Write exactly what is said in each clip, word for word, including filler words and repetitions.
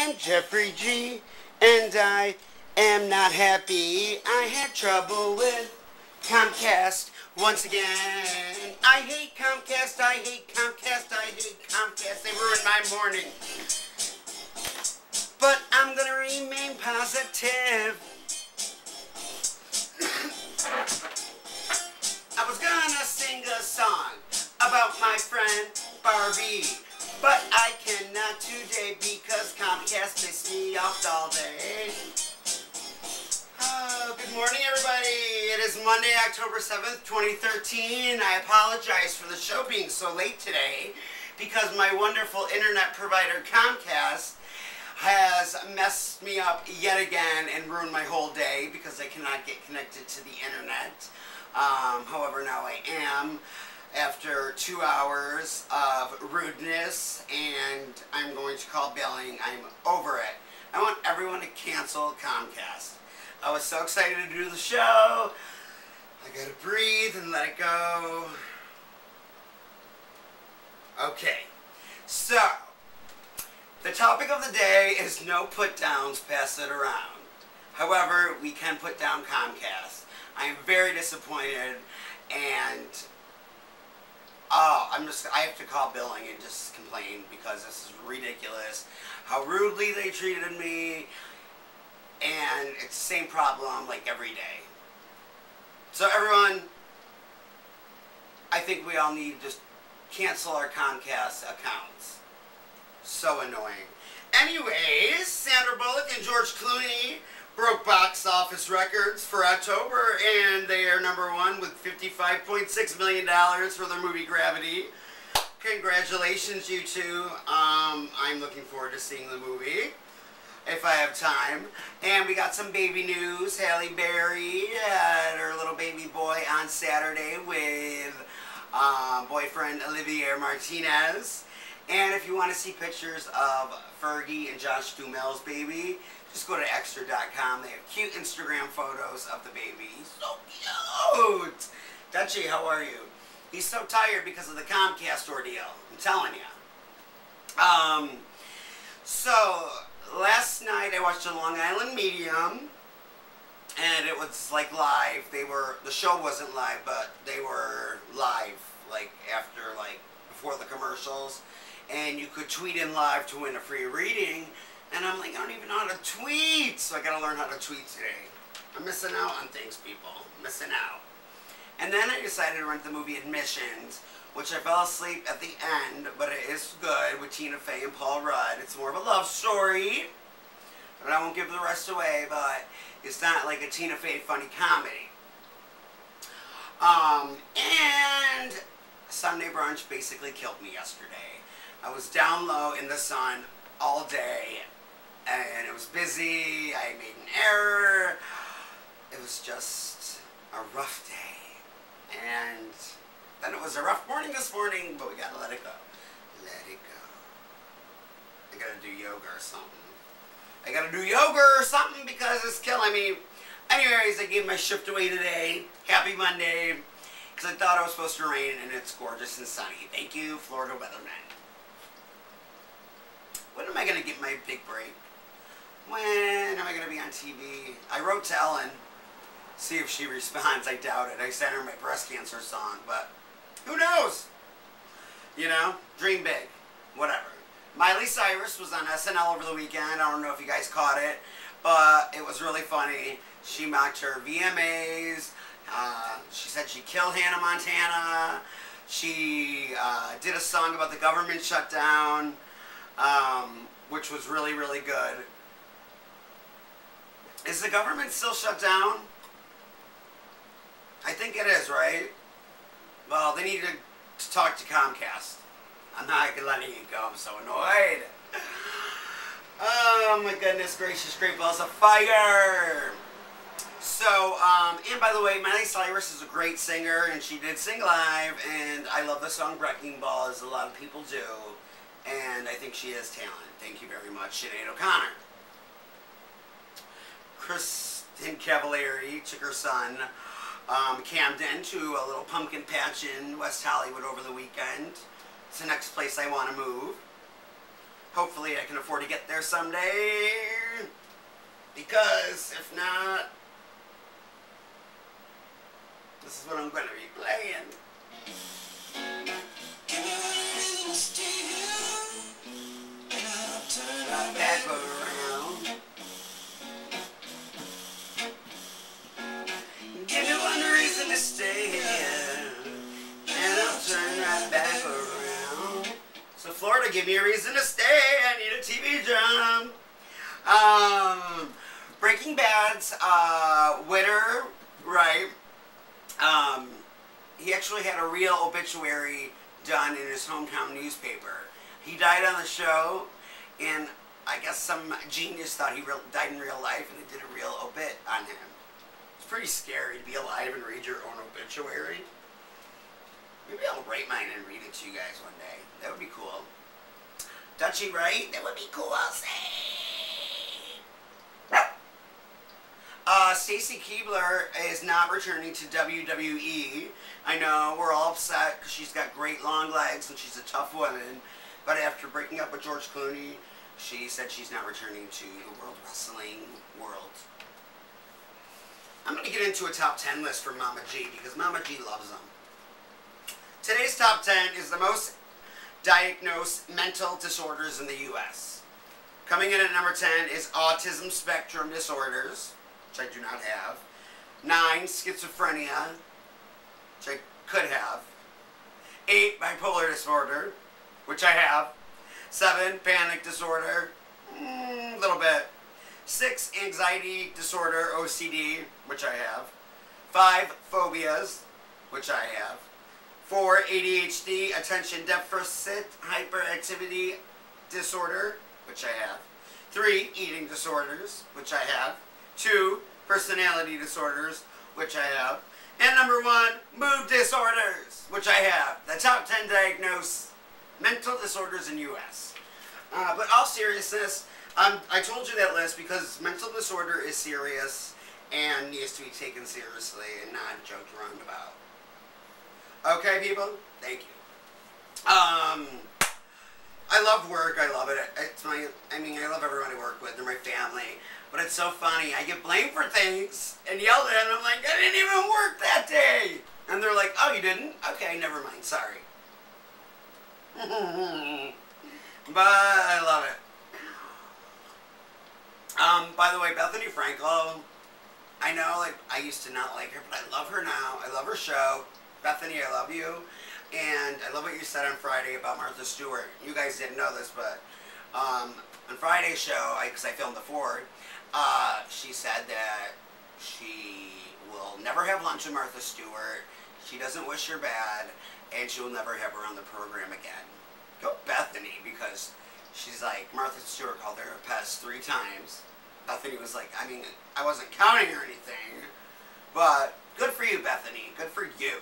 am Jeffrey G, and I am not happy. I had trouble with Comcast once again. I hate Comcast, I hate Comcast, I hate Comcast. They ruined my morning. But I'm gonna remain positive. I was gonna sing a song about my friend Barbie, but I cannot today because Comcast pissed me off all day. Oh, good morning, everybody. It is Monday, October seventh, twenty thirteen. I apologize for the show being so late today because my wonderful internet provider Comcast has messed me up yet again and ruined my whole day because I cannot get connected to the internet. Um, however, now I am after two hours of rudeness, and I'm going to call billing. I'm over it. I want everyone to cancel Comcast. I was so excited to do the show. I gotta breathe and let it go. Okay, so the topic of the day is no put downs, pass it around. However, we can put down Comcast. I am very disappointed, and oh, I'm just, I have to call billing and just complain because this is ridiculous. How rudely they treated me, and it's the same problem like every day. So everyone, I think we all need to just cancel our Comcast accounts. So annoying. Anyways, Sandra Bullock and George Clooney broke box office records for October, and they are number one with fifty-five point six million dollars for their movie Gravity. Congratulations, you two. Um, I'm looking forward to seeing the movie if I have time. And we got some baby news. Halle Berry had her little baby boy on Saturday with uh, boyfriend Olivier Martinez. And if you want to see pictures of Fergie and Josh Duhamel's baby, just go to extra dot com. They have cute Instagram photos of the baby. He's so cute! Dutchie, how are you? He's so tired because of the Comcast ordeal. I'm telling you. Um, so, last night I watched a Long Island Medium, and it was like live. They were, the show wasn't live, but they were live, like after, like, before the commercials. And you could tweet in live to win a free reading. And I'm like, I don't even know how to tweet. So I gotta learn how to tweet today. I'm missing out on things, people. I'm missing out. And then I decided to rent the movie Admissions, which I fell asleep at the end, but it is good, with Tina Fey and Paul Rudd. It's more of a love story. And I won't give the rest away, but it's not like a Tina Fey funny comedy. Um, and Sunday brunch basically killed me yesterday. I was down low in the sun all day, and it was busy. I made an error. It was just a rough day. And then it was a rough morning this morning, but we gotta let it go. Let it go. I gotta do yoga or something. I gotta do yoga or something because it's killing me. Anyways, I gave my shift away today. Happy Monday. Because I thought it was supposed to rain, and it's gorgeous and sunny. Thank you, Florida weatherman. When am I going to get my big break? When am I going to be on T V? I wrote to Ellen. See if she responds. I doubt it. I sent her my breast cancer song, but who knows? You know? Dream big. Whatever. Miley Cyrus was on S N L over the weekend. I don't know if you guys caught it, but it was really funny. She mocked her V M As. Uh, she said she killed Hannah Montana. She uh, did a song about the government shutdown. Um, which was really, really good. Is the government still shut down? I think it is, right? Well, they need to, to talk to Comcast. I'm not letting it go. I'm so annoyed. Oh my goodness gracious, great balls of fire. So, um, and by the way, Miley Cyrus is a great singer, and she did sing live, and I love the song Wrecking Ball, as a lot of people do. And I think she has talent. Thank you very much, Sinead O'Connor. Kristen Cavallari took her son, um, Camden, to a little pumpkin patch in West Hollywood over the weekend. It's the next place I want to move. Hopefully I can afford to get there someday. Because if not, this is what I'm going to be playing. Right back around. Give me one reason to stay here, and I'll turn right back around. So Florida, give me a reason to stay. I need a T V job. Um, Breaking Bad's uh, Witter, right? Um, he actually had a real obituary done in his hometown newspaper. He died on the show, and I guess some genius thought he real, died in real life, and they did a real obit on him. It's pretty scary to be alive and read your own obituary. Maybe I'll write mine and read it to you guys one day. That would be cool. Dutchie, right? That would be cool, I'll say. Uh, Stacy Keibler is not returning to W W E. I know, we're all upset because she's got great long legs and she's a tough woman. But after breaking up with George Clooney, she said she's not returning to the World Wrestling world. I'm going to get into a top ten list for Mama G because Mama G loves them. Today's top ten is the most diagnosed mental disorders in the U S Coming in at number ten is autism spectrum disorders, which I do not have. nine, schizophrenia, which I could have. eight, bipolar disorder, which I have. seven, panic disorder, a mm, little bit. six, anxiety disorder, O C D, which I have. five, phobias, which I have. four, A D H D, attention deficit hyperactivity disorder, which I have. three, eating disorders, which I have. two, personality disorders, which I have. And number one, mood disorders, which I have. The top ten diagnosed mental disorders in U S Uh, but all seriousness, um, I told you that list because mental disorder is serious and needs to be taken seriously and not joked around about. Okay, people? Thank you. Um, I love work. I love it. It's my, I mean, I love everyone I work with. They're my family. But it's so funny. I get blamed for things and yelled at, and I'm like, I didn't even work that day. And they're like, oh, you didn't? Okay, never mind. Sorry. But I love it. Um, by the way, Bethany Frankel, I know, like, I used to not like her, but I love her now. I love her show. Bethany, I love you. And I love what you said on Friday about Martha Stewart. You guys didn't know this, but um, on Friday's show, because I, I filmed the Ford, uh, she said that she will never have lunch with Martha Stewart. She doesn't wish her bad, and she will never have her on the program again. Go Bethany, because she's like, Martha Stewart called her a pest three times. Bethany was like, I mean, I wasn't counting or anything, but good for you, Bethany. Good for you.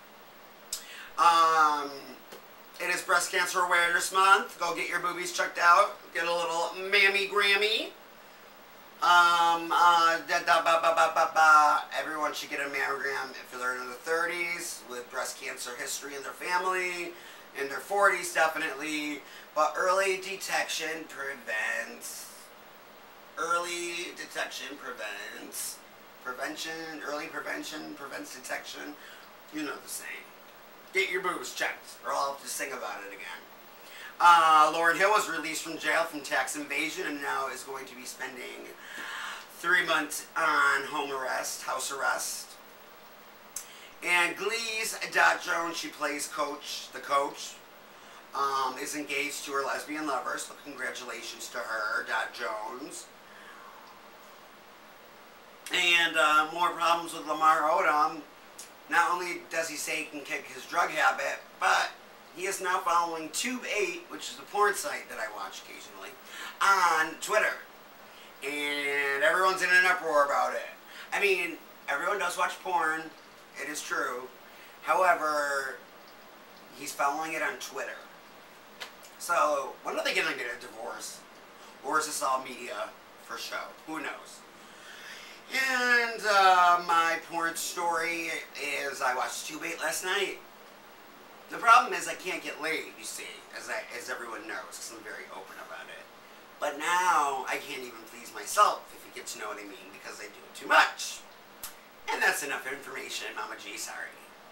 Um, it is Breast Cancer Awareness Month. Go get your boobies checked out. Get a little mammy Grammy. Um, uh, da, da, ba, ba, ba, ba, ba. Everyone should get a mammogram if they're in their thirties with breast cancer history in their family. In their forties, definitely. But early detection prevents. Early detection prevents. Prevention, early prevention prevents detection. You know the saying. Get your boobs checked, or I'll have to sing about it again. Uh, Lauryn Hill was released from jail from tax evasion and now is going to be spending three months on home arrest, house arrest. And Glee's Dot Jones, she plays Coach, the coach, um, is engaged to her lesbian lover, so congratulations to her, Dot Jones. And uh, more problems with Lamar Odom. Not only does he say he can kick his drug habit, but he is now following Tube eight, which is the porn site that I watch occasionally, on Twitter. And everyone's in an uproar about it. I mean, everyone does watch porn. It is true. However, he's following it on Twitter. So, when are they going to get a divorce? Or is this all media for show? Who knows? And uh, my porn story is I watched Tube eight last night. The problem is I can't get laid, you see, as I, as everyone knows, because I'm very open about it. But now I can't even please myself, if you get to know what I mean, because I do it too much. And that's enough information, Mama G, sorry.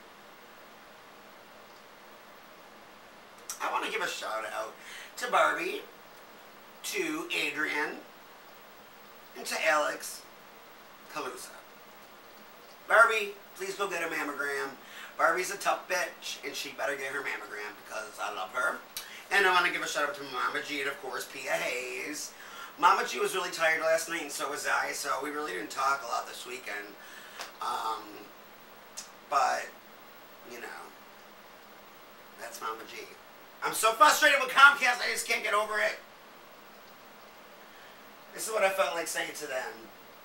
I want to give a shout out to Barbie, to Adrian, and to Alex Calusa. Barbie, please go get a mammogram. Barbie's a tough bitch, and she better get her mammogram because I love her. And I want to give a shout out to Mama G and, of course, Pia Hayes. Mama G was really tired last night, and so was I, so we really didn't talk a lot this weekend. Um, but, you know, that's Mama G. I'm so frustrated with Comcast, I just can't get over it. This is what I felt like saying to them.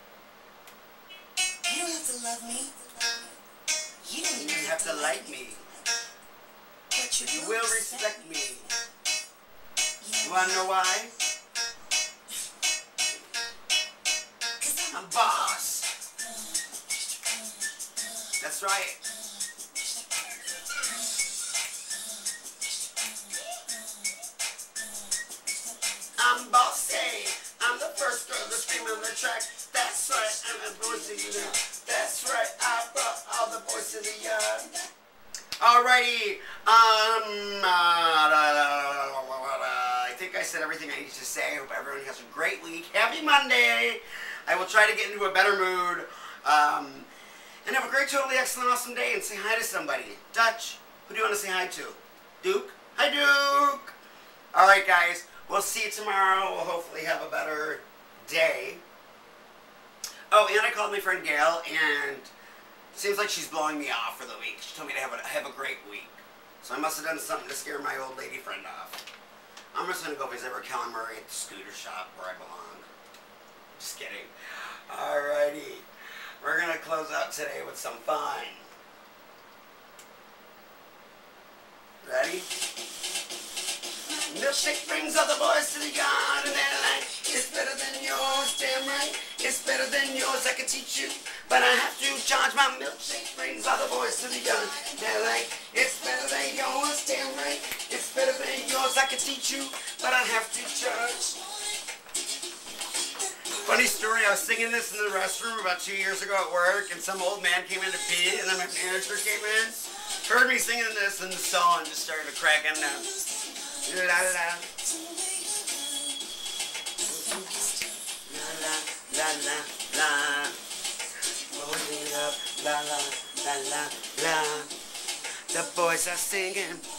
You don't have to love me. You don't You have to like me. But you, You will will respect respect me. me. You wanna know why? I'm boss. That's right. I'm bossy. I'm the first girl to scream on the track. That's right. I'm a voice in the yard. That's right. I brought all the boys to the yard. Alrighty. Um. Uh, I think I said everything I need to say. I hope everyone has a great week. Happy Monday. I will try to get into a better mood. Um. And have a great, totally excellent, awesome day. And say hi to somebody. Dutch. Who do you want to say hi to? Duke. Hi, Duke. All right, guys. We'll see you tomorrow. We'll hopefully have a better day. Oh, and I called my friend Gail, and it seems like she's blowing me off for the week. She told me to have a, have a great week. So I must have done something to scare my old lady friend off. I'm just going to go visit Raquel and Murray at the scooter shop where I belong. Just kidding. Alrighty. We're going to close out today with some fun. Ready? Milkshake brings all the boys to the yard, and they're like, it's better than yours, damn right. It's better than yours, I can teach you, but I have to charge. My milkshake brings all the boys to the yard. They're like, it's better than yours, damn right. It's better than yours, I can teach you, but I have to charge. Funny story, I was singing this in the restroom about two years ago at work, and some old man came in to pee, and then my manager came in, heard me singing this, and saw and just started cracking up. La la la la la la la Hold it up, la la la la la. The boys are singing.